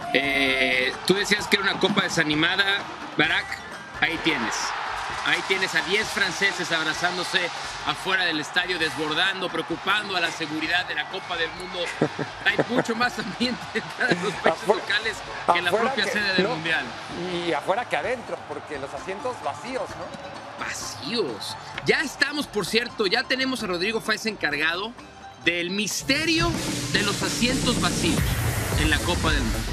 Tú decías que era una copa desanimada, Barak. Ahí tienes. Ahí tienes a 10 franceses abrazándose afuera del estadio, desbordando, preocupando a la seguridad de la Copa del Mundo. Hay mucho más ambiente en los países locales que en la propia sede del Mundial. Y afuera que adentro, porque los asientos vacíos, ¿no? Vacíos. Ya estamos, por cierto, ya tenemos a Rodrigo Fáez encargado del misterio de los asientos vacíos en la Copa del Mundo.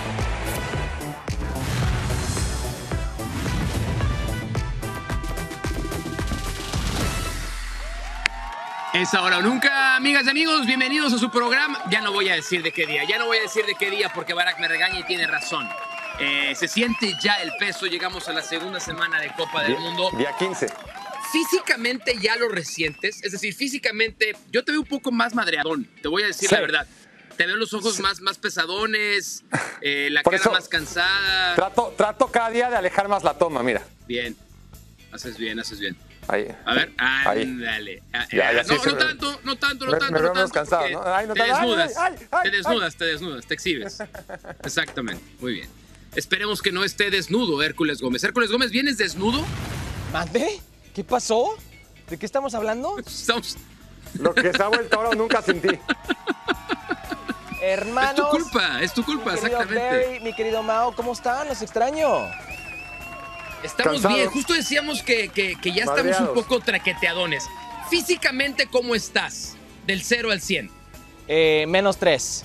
Es ahora o nunca, amigas y amigos, bienvenidos a su programa. Ya no voy a decir de qué día, porque Barak me regaña y tiene razón. Se siente ya el peso, llegamos a la segunda semana de Copa del Mundo. Día 15. Físicamente ya lo resientes, es decir, físicamente yo te veo un poco más madreadón, te voy a decir la verdad. Te veo los ojos más pesadones, la cara más cansada. Trato cada día de alejar más la toma, mira. Bien, haces bien. Ahí. A ver, ándale. No tanto. Me veo cansado, ¿no? Ay, no te desnudas, te exhibes. Exactamente, muy bien. Esperemos que no esté desnudo Hércules Gómez. Hércules Gómez, ¿vienes desnudo? ¿Mande? ¿Qué pasó? ¿De qué estamos hablando? Lo que se ha vuelto ahora nunca sin ti. Hermanos. Es tu culpa, exactamente. Barry, mi querido Mao, ¿cómo están? Los extraño. Estamos cansados. Bien, justo decíamos que ya estamos un poco traqueteadones. Físicamente, ¿cómo estás? Del 0 al 100. -3.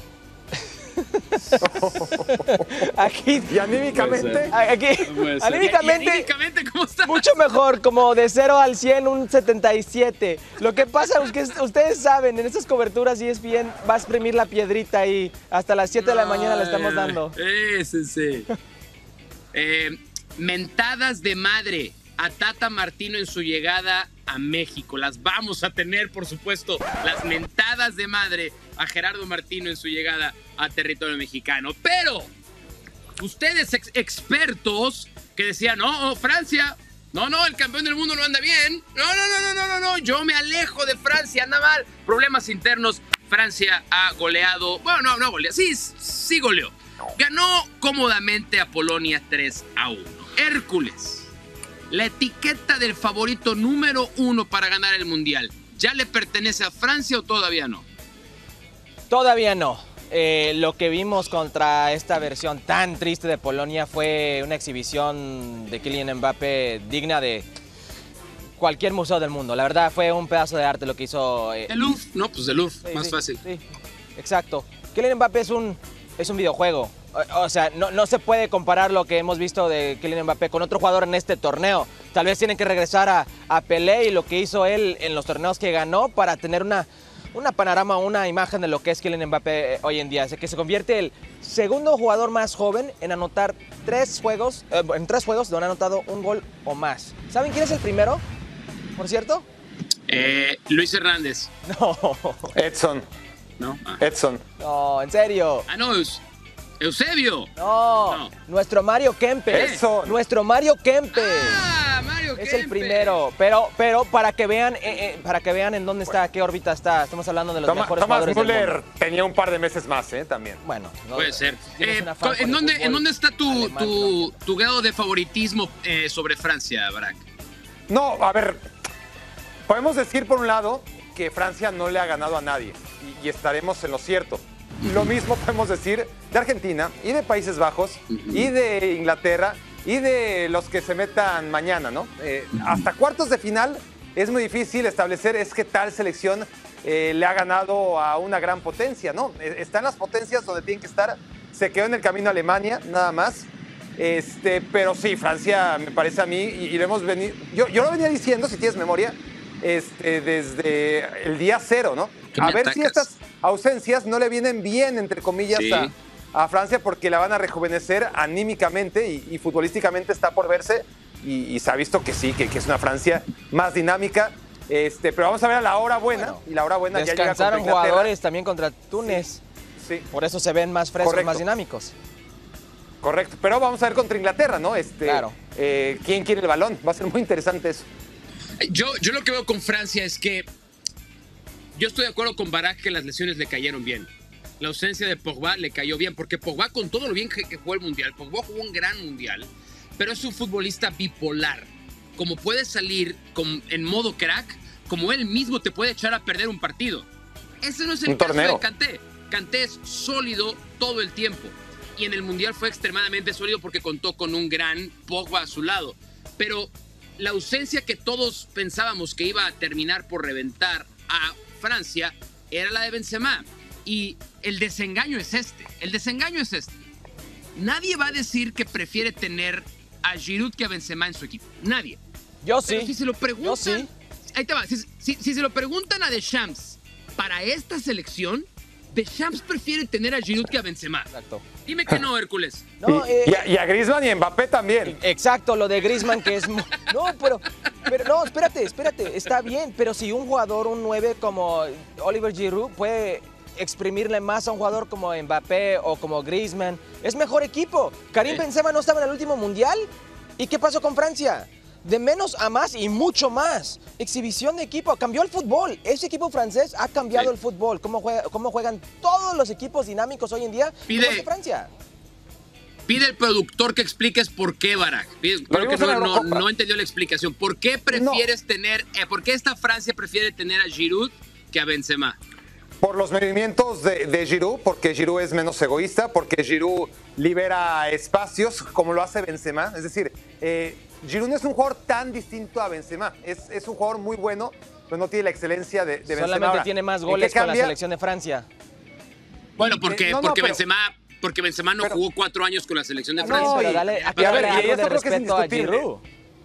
Aquí. ¿Y anímicamente? Anímicamente, ¿cómo estás? Mucho mejor, como de 0 al 100, un 77. Lo que pasa es que ustedes saben, en estas coberturas ESPN va a exprimir la piedrita ahí. Hasta las 7 de la mañana la estamos dando. Sí. Mentadas de madre a Tata Martino en su llegada a México. Las vamos a tener, por supuesto, las mentadas de madre a Gerardo Martino en su llegada a territorio mexicano. Pero ustedes expertos que decían, no, Francia, no, el campeón del mundo no anda bien. No, yo me alejo de Francia, anda mal. Problemas internos, Francia ha goleado, bueno, no goleado, sí goleó. Ganó cómodamente a Polonia 3-1. Hércules, la etiqueta del favorito número 1 para ganar el Mundial, ¿ya le pertenece a Francia o todavía no? Todavía no. Lo que vimos contra esta versión tan triste de Polonia fue una exhibición de Kylian Mbappé digna de cualquier museo del mundo. La verdad fue un pedazo de arte lo que hizo. El Louvre, no, pues el Louvre, más fácil. Sí, exacto. Kylian Mbappé es un videojuego. O sea, no se puede comparar lo que hemos visto de Kylian Mbappé con otro jugador en este torneo. Tal vez tienen que regresar a Pelé y lo que hizo él en los torneos que ganó para tener una panorama, una imagen de lo que es Kylian Mbappé hoy en día. Así que se convierte el segundo jugador más joven en anotar en 3 juegos donde ha anotado un gol o más. ¿Saben quién es el primero, por cierto? Luis Hernández. No. Edson. ¿No? Edson. No, en serio. No, Eusebio. No, nuestro Mario Kempes. Eso. Nuestro Mario Kempes. Mario Kempes. Es el primero, pero para que vean en dónde está, qué órbita está. Estamos hablando de los mejores jugadores del mundo. Thomas Müller tenía un par de meses más, también. Bueno, puede ser. ¿En dónde está tu grado de favoritismo sobre Francia, Barak? No, a ver, podemos decir por un lado que Francia no le ha ganado a nadie y estaremos en lo cierto. Lo mismo podemos decir de Argentina y de Países Bajos y de Inglaterra y de los que se metan mañana, ¿no? Hasta cuartos de final es muy difícil establecer qué tal selección le ha ganado a una gran potencia, ¿no? Están las potencias donde tienen que estar. Se quedó en el camino a Alemania, nada más. Pero sí, Francia me parece a mí, y lo hemos venido. Yo lo venía diciendo, si tienes memoria, desde el día 0, ¿no? A ver si estas ausencias no le vienen bien, entre comillas, a Francia, porque la van a rejuvenecer anímicamente y futbolísticamente está por verse. Y se ha visto que sí, que es una Francia más dinámica. Pero vamos a ver a la hora buena. Bueno, y la hora buena ya llega contra Inglaterra. Descansaron jugadores también contra Túnez. Sí. Por eso se ven más frescos, más dinámicos. Correcto. Pero vamos a ver contra Inglaterra, ¿no? Claro. ¿Quién quiere el balón? Va a ser muy interesante eso. Yo lo que veo con Francia es que yo estoy de acuerdo con Barak que las lesiones le cayeron bien. la ausencia de Pogba le cayó bien, porque Pogba, con todo lo bien que jugó el Mundial, Pogba jugó un gran Mundial, pero es un futbolista bipolar. Como puede salir en modo crack, como él mismo te puede echar a perder un partido. Ese no es el caso de Kanté. Kanté es sólido todo el tiempo. Y en el Mundial fue extremadamente sólido porque contó con un gran Pogba a su lado. Pero la ausencia que todos pensábamos que iba a terminar por reventar a Francia era la de Benzema. Y el desengaño es este. Nadie va a decir que prefiere tener a Giroud que a Benzema en su equipo. Nadie. Yo sí. Pero si se lo preguntan, Yo sí. Ahí te va. Si se lo preguntan a Deschamps para esta selección, Deschamps prefiere tener a Giroud que a Benzema. Exacto. Dime que no, Hércules. No, y a Griezmann y Mbappé también. Exacto, lo de Griezmann que es... No, pero no, espérate. Está bien, pero si un jugador, un 9 como Oliver Giroud puede exprimirle más a un jugador como Mbappé o como Griezmann, es mejor equipo. Karim Benzema no estaba en el último Mundial. ¿Y qué pasó con Francia? De menos a más y mucho más. Exhibición de equipo. Cambió el fútbol. Ese equipo francés ha cambiado el fútbol. ¿Cómo juegan todos los equipos dinámicos hoy en día? Pide Francia. Pide el productor que expliques por qué, Barak. Creo que no entendió la explicación. ¿Por qué prefieres tener... ¿Por qué esta Francia prefiere tener a Giroud que a Benzema? Por los movimientos de Giroud, porque Giroud es menos egoísta, porque Giroud libera espacios como lo hace Benzema. Es decir, Giroud no es un jugador tan distinto a Benzema. Es un jugador muy bueno, pero no tiene la excelencia de Benzema. Solamente ahora, tiene más goles con la selección de Francia. Bueno, porque Benzema no jugó 4 años con la selección de Francia. No, pero dale, aquí algo de respeto a Giroud.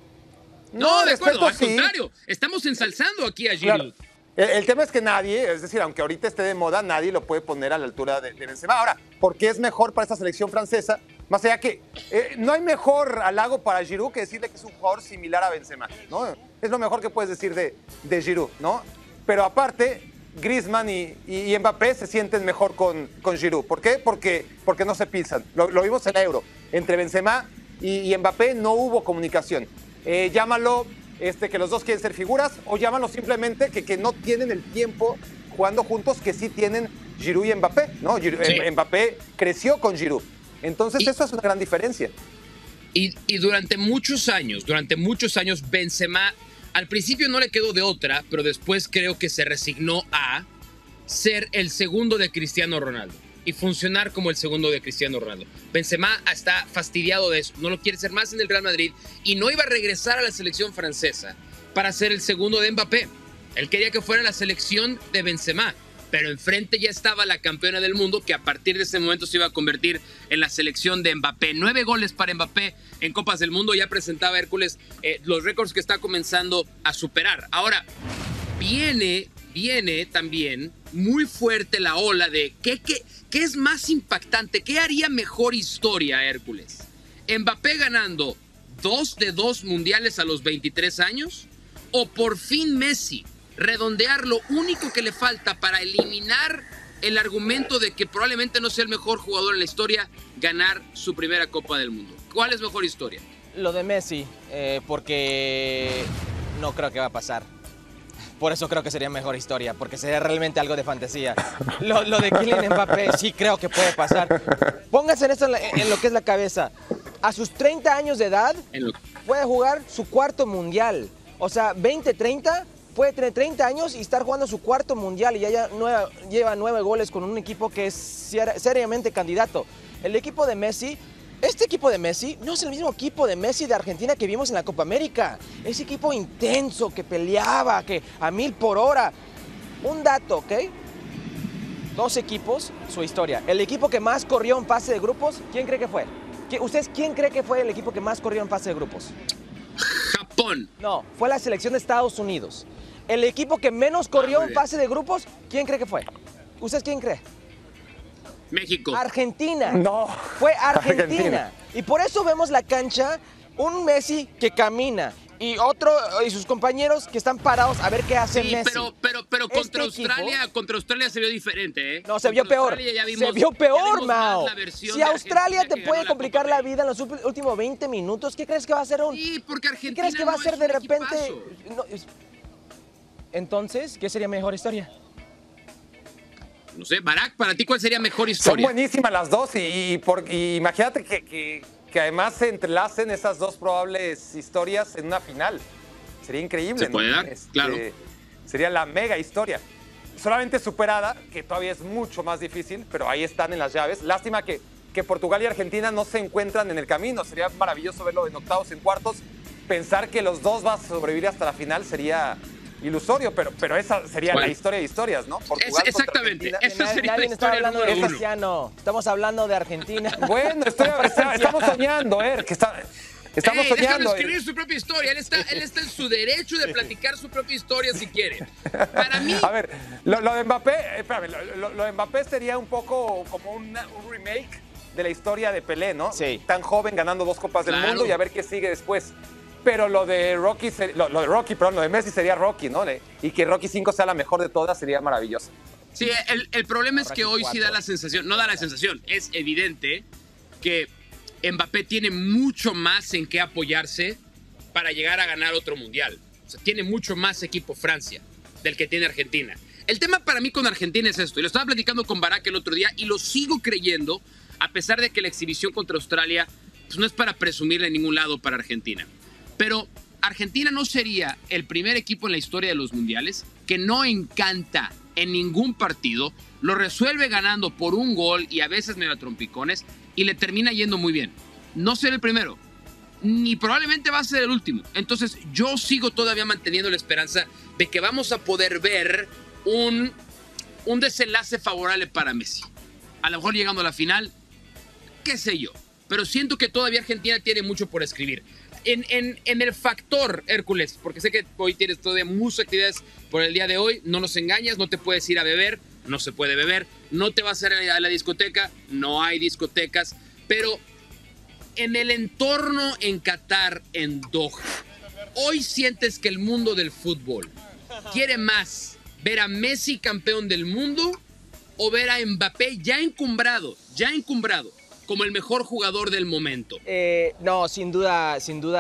No, de acuerdo, al contrario. Estamos ensalzando aquí a Giroud. Claro. El tema es que nadie, es decir, aunque ahorita esté de moda, nadie lo puede poner a la altura de Benzema. Ahora, ¿por qué es mejor para esta selección francesa? Más allá que no hay mejor halago para Giroud que decirle que es un jugador similar a Benzema, ¿no? Es lo mejor que puedes decir de Giroud, ¿no? Pero aparte, Griezmann y Mbappé se sienten mejor con Giroud. ¿Por qué? Porque no se pisan. Lo vimos en la Euro. Entre Benzema y Mbappé no hubo comunicación. Llámalo... que los dos quieren ser figuras, o llámalo simplemente que no tienen el tiempo jugando juntos que sí tienen Giroud y Mbappé, ¿no? Mbappé creció con Giroud. Entonces eso es una gran diferencia. Y durante muchos años, Benzema al principio no le quedó de otra, pero después creo que se resignó a ser el segundo de Cristiano Ronaldo y funcionar como el segundo de Cristiano Ronaldo. Benzema está fastidiado de eso, no lo quiere ser más en el Real Madrid y no iba a regresar a la selección francesa para ser el segundo de Mbappé. Él quería que fuera la selección de Benzema, pero enfrente ya estaba la campeona del mundo que a partir de ese momento se iba a convertir en la selección de Mbappé. 9 goles para Mbappé en Copas del Mundo, ya presentaba Hércules los récords que está comenzando a superar. Ahora, viene también muy fuerte la ola de ¿qué es más impactante? ¿Qué haría mejor historia, Hércules? ¿Mbappé ganando 2 de 2 mundiales a los 23 años? ¿O por fin Messi redondear lo único que le falta para eliminar el argumento de que probablemente no sea el mejor jugador en la historia, ganar su primera Copa del Mundo? ¿Cuál es mejor historia? Lo de Messi, porque no creo que va a pasar. Por eso creo que sería mejor historia, porque sería realmente algo de fantasía. Lo de Kylian Mbappé sí creo que puede pasar. Pónganse en esto en lo que es la cabeza. A sus 30 años de edad puede jugar su 4º mundial. O sea, 20-30, puede tener 30 años y estar jugando su 4º mundial y ya lleva 9 goles con un equipo que es seriamente candidato. El equipo de Messi... Este equipo de Messi no es el mismo equipo de Messi de Argentina que vimos en la Copa América. Ese equipo intenso, que peleaba, que a 1000 por hora. Un dato, ¿ok? 2 equipos, su historia. El equipo que más corrió en fase de grupos, ¿quién cree que fue? ¿Ustedes quién cree que fue el equipo que más corrió en fase de grupos? Japón. No, fue la selección de Estados Unidos. El equipo que menos corrió en fase de grupos, ¿quién cree que fue? ¿Ustedes quién cree? México. Argentina. No. Fue Argentina. Y por eso vemos la cancha, un Messi que camina y sus compañeros que están parados a ver qué hace Messi. Pero contra Australia se vio diferente, ¿eh? No, se vio peor. Se vio peor, Mao. Si Australia te puede complicar la vida en los últimos 20 minutos, ¿qué crees que va a hacer Sí, porque Argentina ¿qué crees que va a hacer de repente? No, entonces, ¿qué sería mejor historia? No sé, Barak, para ti, ¿cuál sería mejor Son historia? buenísimas las dos y imagínate que además se entrelacen esas dos probables historias en una final. Sería increíble. Se puede ¿no? dar, claro. Sería la mega historia. Solamente superada, que todavía es mucho más difícil, pero ahí están en las llaves. Lástima que Portugal y Argentina no se encuentran en el camino. Sería maravilloso verlo en octavos, en cuartos. Pensar que los dos van a sobrevivir hasta la final sería ilusorio, pero esa sería la historia de historias, ¿no? Portugal Exactamente. Esa sería la Nadie está historia hablando de número uno. Cristiano. Estamos hablando de Argentina. Bueno, estamos soñando, estamos Déjalo soñando. escribir su propia historia. Él está en su derecho de platicar su propia historia si quiere. Para mí... A ver, lo de Mbappé, espérame, lo de Mbappé sería un poco como un remake de la historia de Pelé, ¿no? Sí. Tan joven, ganando 2 Copas del Claro. Mundo y a ver qué sigue después. Pero lo de lo de Messi sería Rocky, ¿no? Y que Rocky 5 sea la mejor de todas sería maravilloso. Sí, el problema es que hoy sí da 4. la sensación, no da la sensación, es evidente que Mbappé tiene mucho más en qué apoyarse para llegar a ganar otro mundial. O sea, tiene mucho más equipo Francia del que tiene Argentina. El tema para mí con Argentina es esto, y lo estaba platicando con Barak el otro día, y lo sigo creyendo, a pesar de que la exhibición contra Australia pues no es para presumirle en ningún lado para Argentina. Pero Argentina no sería el primer equipo en la historia de los mundiales que no encanta en ningún partido, lo resuelve ganando por un gol y a veces medio a trompicones y le termina yendo muy bien. No será el primero, ni probablemente va a ser el último. Entonces yo sigo todavía manteniendo la esperanza de que vamos a poder ver un desenlace favorable para Messi. A lo mejor llegando a la final, qué sé yo, pero siento que todavía Argentina tiene mucho por escribir. En el factor Hércules, porque sé que hoy tienes todavía muchas actividades por el día de hoy, no nos engañas, no te puedes ir a beber, no se puede beber, no te vas a ir a la discoteca, no hay discotecas, pero en el entorno en Qatar, en Doha, hoy sientes que el mundo del fútbol quiere más ver a Messi campeón del mundo o ver a Mbappé ya encumbrado, como el mejor jugador del momento. No, sin duda,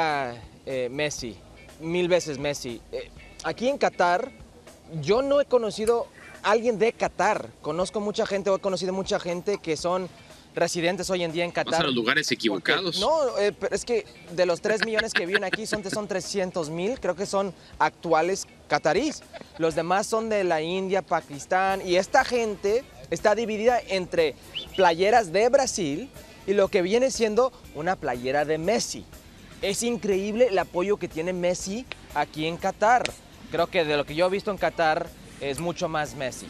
Messi. 1000 veces Messi. Aquí en Qatar, yo no he conocido a alguien de Qatar. Conozco mucha gente, o he conocido mucha gente que son residentes hoy en día en Qatar. Vas a los lugares equivocados. Pero es que de los 3 millones que viven aquí son 300,000, creo que son actuales catarís. Los demás son de la India, Pakistán, y esta gente está dividida entre playeras de Brasil y lo que viene siendo una playera de Messi. Es increíble el apoyo que tiene Messi aquí en Qatar. Creo que de lo que yo he visto en Qatar es mucho más Messi.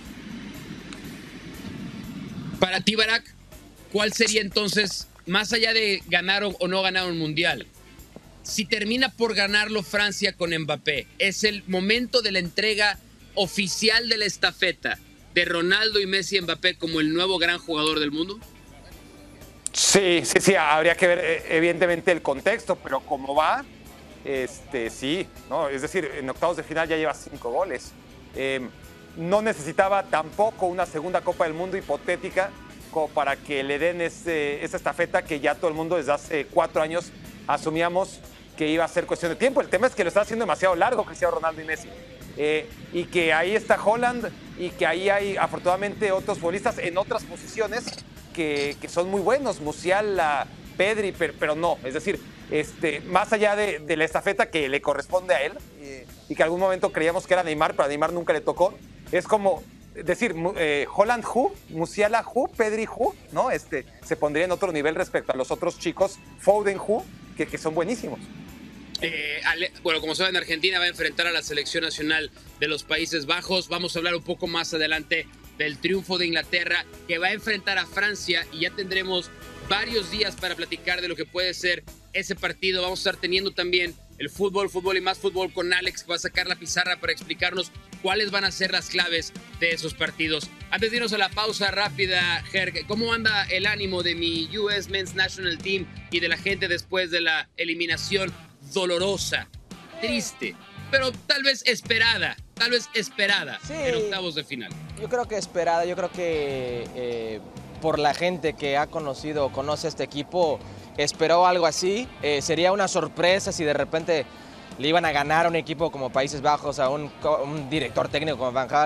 Para ti, Barak, ¿cuál sería entonces, más allá de ganar o no ganar un mundial, si termina por ganarlo Francia con Mbappé, es el momento de la entrega oficial de la estafeta de Ronaldo y Messi Mbappé como el nuevo gran jugador del mundo? Sí, habría que ver evidentemente el contexto, pero como va, sí, ¿no? Es decir, en octavos de final ya lleva 5 goles. No necesitaba tampoco una segunda Copa del Mundo hipotética como para que le den esa estafeta que ya todo el mundo desde hace 4 años asumíamos que iba a ser cuestión de tiempo. El tema es que lo está haciendo demasiado largo Cristiano Ronaldo y Messi. Y que ahí está Haaland y que ahí hay afortunadamente otros futbolistas en otras posiciones que son muy buenos, Musiala, Pedri, pero no, es decir, más allá de la estafeta que le corresponde a él y que en algún momento creíamos que era Neymar, pero a Neymar nunca le tocó, es como decir, Haaland who, Musiala who, Pedri who, ¿no? Se pondría en otro nivel respecto a los otros chicos, Foden who, que son buenísimos. Bueno, como saben, Argentina va a enfrentar a la selección nacional de los Países Bajos. Vamos a hablar un poco más adelante del triunfo de Inglaterra, que va a enfrentar a Francia, y ya tendremos varios días para platicar de lo que puede ser ese partido. Vamos a estar teniendo también el fútbol y más fútbol con Alex, que va a sacar la pizarra para explicarnos cuáles van a ser las claves de esos partidos. Antes de irnos a la pausa rápida, Ger, ¿cómo anda el ánimo de mi US Men's National Team y de la gente después de la eliminación dolorosa, triste, pero tal vez esperada Sí, en octavos de final? Yo creo que esperada, yo creo que por la gente que ha conocido o conoce este equipo, esperó algo así. Sería una sorpresa si de repente le iban a ganar a un equipo como Países Bajos, a un director técnico como Van Gaal.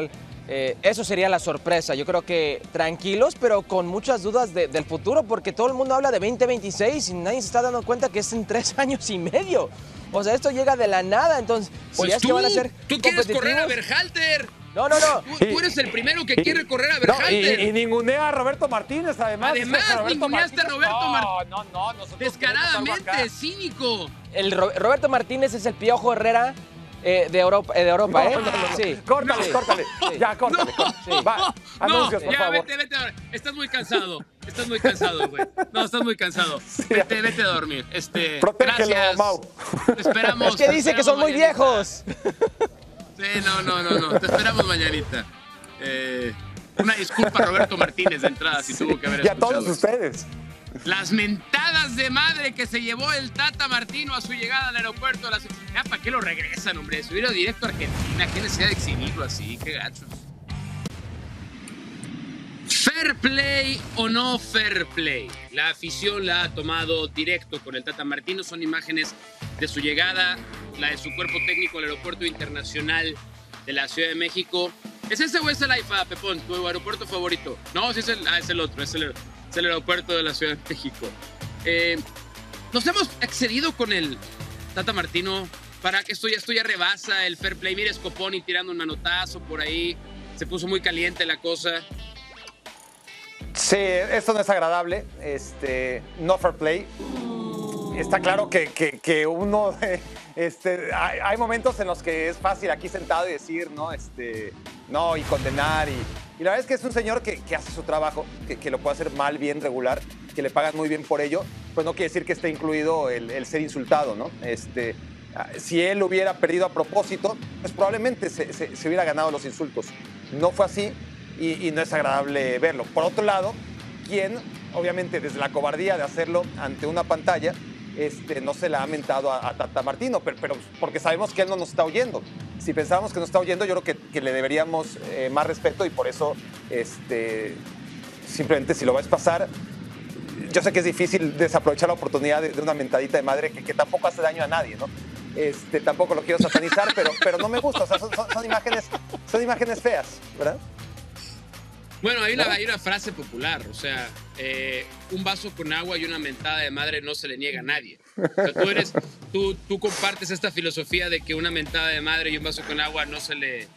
Eso sería la sorpresa. Yo creo que tranquilos, pero con muchas dudas del futuro, porque todo el mundo habla de 2026 y nadie se está dando cuenta que es en 3 años y medio. O sea, esto llega de la nada, entonces, pues si es que van a ser tú quieres correr a Berhalter. No. Tú eres el primero que quiere correr a Berhalter. Y ningunea a Roberto Martínez, además. Ninguneaste a Roberto Martínez. No. Descaradamente, cínico. Roberto Martínez es el Piojo Herrera de Europa, No. Sí. Córtale. Sí. Ya, córtale. Sí. Va, anuncios, por favor. Vete ahora. Estás muy cansado, güey. No, estás muy cansado. Vete a dormir. Protégelo, gracias. Mau. Te esperamos. Es que dice que son muy mañanita. viejos. Sí, no. Te esperamos mañanita. Una disculpa a Roberto Martínez de entrada, si tuvo que haber Y a escuchado. todos ustedes. Las mentadas de madre que se llevó el Tata Martino a su llegada al aeropuerto. ¿Para qué lo regresan, hombre? Subirlo directo a Argentina. ¿Qué necesidad de exhibirlo así? Qué gachos. ¿Fair play o no fair play? La afición la ha tomado directo con el Tata Martino. Son imágenes de su llegada, la de su cuerpo técnico al aeropuerto internacional de la Ciudad de México. ¿Es ese o es el AIFA, Pepón, tu aeropuerto favorito? No, sí es el otro, es el aeropuerto de la Ciudad de México. Nos hemos excedido con el Tata Martino para que esto ya rebasa el fair play. Mira, Scoponi tirando un manotazo por ahí. Se puso muy caliente la cosa. Sí, esto no es agradable. No fair play. Está claro que uno... hay momentos en los que es fácil aquí sentado y decir, ¿no? No, y condenar. Y la verdad es que es un señor que hace su trabajo, que lo puede hacer mal, bien, regular, que le pagan muy bien por ello. Pues no quiere decir que esté incluido el ser insultado, ¿no? Si él hubiera perdido a propósito, pues probablemente se hubiera ganado los insultos. No fue así y no es agradable verlo. Por otro lado, quien, obviamente, desde la cobardía de hacerlo ante una pantalla, no se le ha mentado a Tata Martino, pero porque sabemos que él no nos está oyendo. Si pensábamos que nos está oyendo, yo creo que le deberíamos más respeto y por eso, simplemente si lo vas a pasar, yo sé que es difícil desaprovechar la oportunidad de una mentadita de madre que tampoco hace daño a nadie, ¿no? Tampoco lo quiero satanizar, pero no me gusta, o sea, son imágenes feas, ¿verdad? Bueno, hay una frase popular, o sea, un vaso con agua y una mentada de madre no se le niega a nadie. O sea, tú compartes esta filosofía de que una mentada de madre y un vaso con agua no se le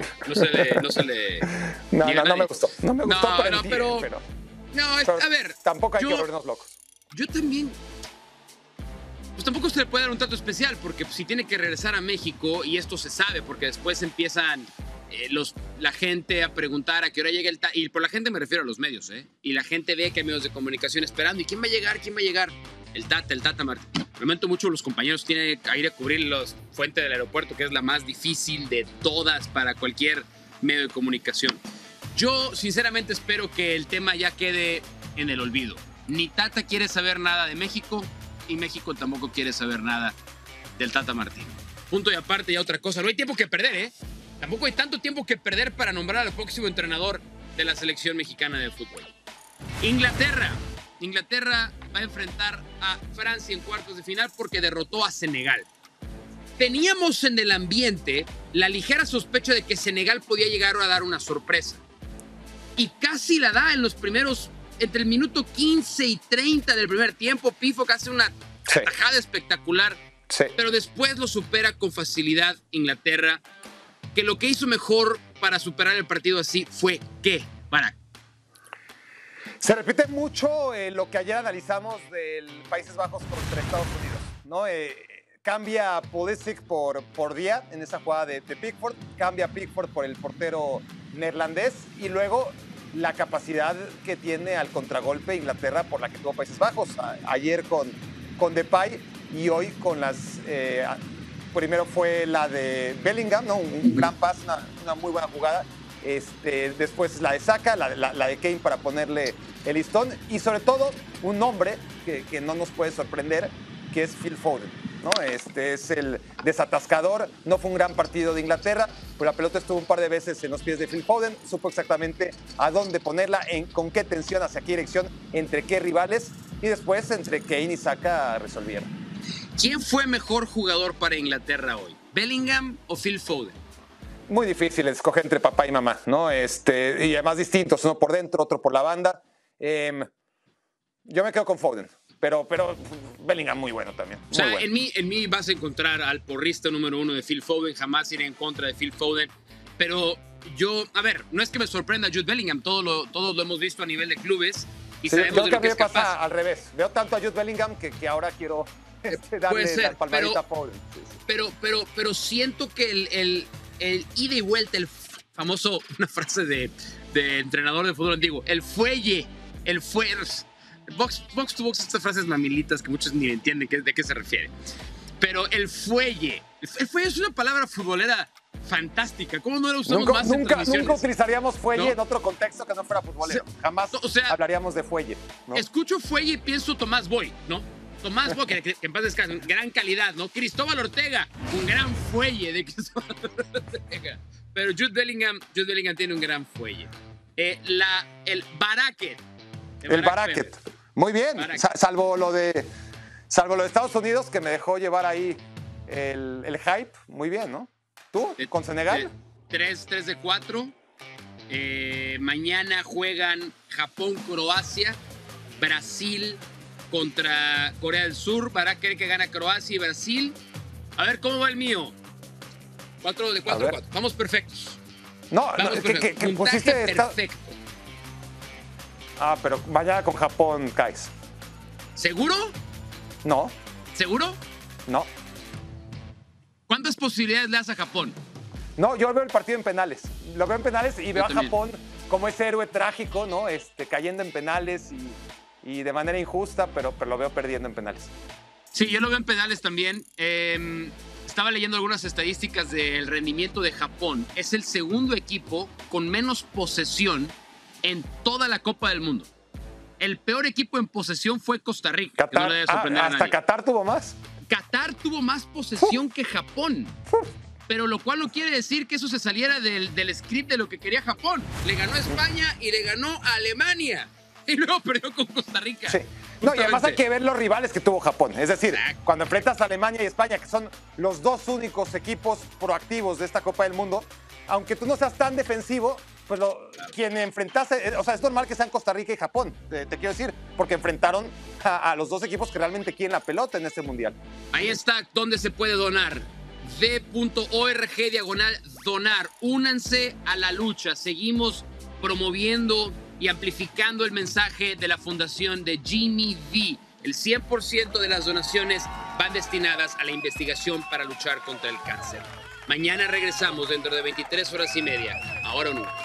niega a nadie. No me gustó. No me gustó, pero a ver. Tampoco hay que volvernos locos. Yo también. Pues tampoco se le puede dar un trato especial, porque si tiene que regresar a México, y esto se sabe, porque después empiezan la gente a preguntar a qué hora llega el Tata, y por la gente me refiero a los medios, y la gente ve que hay medios de comunicación esperando, ¿y quién va a llegar? El Tata Martino. Lamento mucho, los compañeros tienen que ir a cubrir la fuente del aeropuerto, que es la más difícil de todas para cualquier medio de comunicación. Yo sinceramente espero que el tema ya quede en el olvido. Ni Tata quiere saber nada de México, y México tampoco quiere saber nada del Tata Martino. Punto y aparte, ya otra cosa. No hay tiempo que perder, Tampoco hay tanto tiempo que perder para nombrar al próximo entrenador de la selección mexicana de fútbol. Inglaterra va a enfrentar a Francia en cuartos de final porque derrotó a Senegal. Teníamos en el ambiente la ligera sospecha de que Senegal podía llegar a dar una sorpresa. Y casi la da en los primeros, entre el minuto 15 y 30 del primer tiempo. Pifo que hace una tajada espectacular. Sí. Pero después lo supera con facilidad Inglaterra, que lo que hizo mejor para superar el partido así fue ¿qué, Barak? Se repite mucho lo que ayer analizamos del Países Bajos contra Estados Unidos, ¿no? Cambia Pulisic por Díaz en esa jugada de Pickford, cambia Pickford por el portero neerlandés y luego la capacidad que tiene al contragolpe Inglaterra por la que tuvo Países Bajos. Ayer con Depay y hoy con las... primero fue la de Bellingham, ¿no? Un gran pase, una muy buena jugada. Después la de Saka, la de Kane para ponerle el listón. Y sobre todo, un nombre que no nos puede sorprender, que es Phil Foden, ¿no? Es el desatascador. No fue un gran partido de Inglaterra, pero la pelota estuvo un par de veces en los pies de Phil Foden. Supo exactamente a dónde ponerla, con qué tensión, hacia qué dirección, entre qué rivales. Y después, entre Kane y Saka, resolvieron. ¿Quién fue mejor jugador para Inglaterra hoy? ¿Bellingham o Phil Foden? Muy difícil escoger entre papá y mamá, ¿no? Y además distintos, uno por dentro, otro por la banda. Yo me quedo con Foden, pero Bellingham muy bueno también. O sea, bueno. en mí vas a encontrar al porrista número 1 de Phil Foden, jamás iré en contra de Phil Foden, pero yo, a ver, no es que me sorprenda Jude Bellingham, todos lo hemos visto a nivel de clubes y Sí, sabemos creo de que lo a que mí es me pasa capaz. al revés. Veo tanto a Jude Bellingham que ahora quiero darle ser, la palmadita pero- a Foden. Sí. Pero siento que el ida y vuelta, el famoso, una frase de entrenador de fútbol antiguo, el fuelle, box to box, estas frases mamilitas que muchos ni entienden de qué se refiere. Pero el fuelle es una palabra futbolera fantástica. ¿Cómo no la usamos más en transmisiones? Nunca utilizaríamos fuelle ¿No? en otro contexto que no fuera futbolero. Jamás o sea, hablaríamos de fuelle, ¿no? Escucho fuelle y pienso Tomás Boy, ¿no? Tomás Boy, que en paz descanse, gran calidad, ¿no? Cristóbal Ortega, un gran fuelle de Cristóbal Ortega. Pero Jude Bellingham tiene un gran fuelle. El Baracket. El Baracket. Muy bien, Baracket. salvo lo de Estados Unidos, que me dejó llevar ahí el hype. Muy bien, ¿no? ¿Tú? ¿Con Senegal? 3 de 4. Mañana juegan Japón-Croacia, Brasil contra Corea del Sur. Baracket que gana Croacia y Brasil. A ver, ¿cómo va el mío? 4 de 4. Vamos perfectos. No, Vamos que perfectos. pusiste... Perfecto. pero mañana con Japón caes. ¿Seguro? No, ¿Seguro? no. ¿Cuántas posibilidades le das a Japón? No, yo veo el partido en penales. Lo veo en penales y veo a también. Japón como ese héroe trágico, ¿no? Cayendo en penales y de manera injusta, pero lo veo perdiendo en penales. Sí, yo lo veo en penales también. Estaba leyendo algunas estadísticas del rendimiento de Japón. Es el segundo equipo con menos posesión en toda la Copa del Mundo. El peor equipo en posesión fue Costa Rica. Que no le debe sorprender a hasta nadie. Qatar tuvo más. Qatar tuvo más posesión que Japón. Pero lo cual no quiere decir que eso se saliera del script de lo que quería Japón. Le ganó a España y le ganó a Alemania. Y luego perdió con Costa Rica. Sí. No, y además hay que ver los rivales que tuvo Japón. Es decir, Exacto. cuando enfrentas a Alemania y España, que son los dos únicos equipos proactivos de esta Copa del Mundo, aunque tú no seas tan defensivo, pues quien enfrentase, o sea, es normal que sean Costa Rica y Japón, te quiero decir, porque enfrentaron a los dos equipos que realmente quieren la pelota en este mundial. Ahí está donde se puede donar. v.org/donar. Únanse a la lucha. Seguimos promoviendo y amplificando el mensaje de la fundación de Jimmy V. El 100% de las donaciones van destinadas a la investigación para luchar contra el cáncer. Mañana regresamos dentro de 23 horas y media. Ahora o nunca.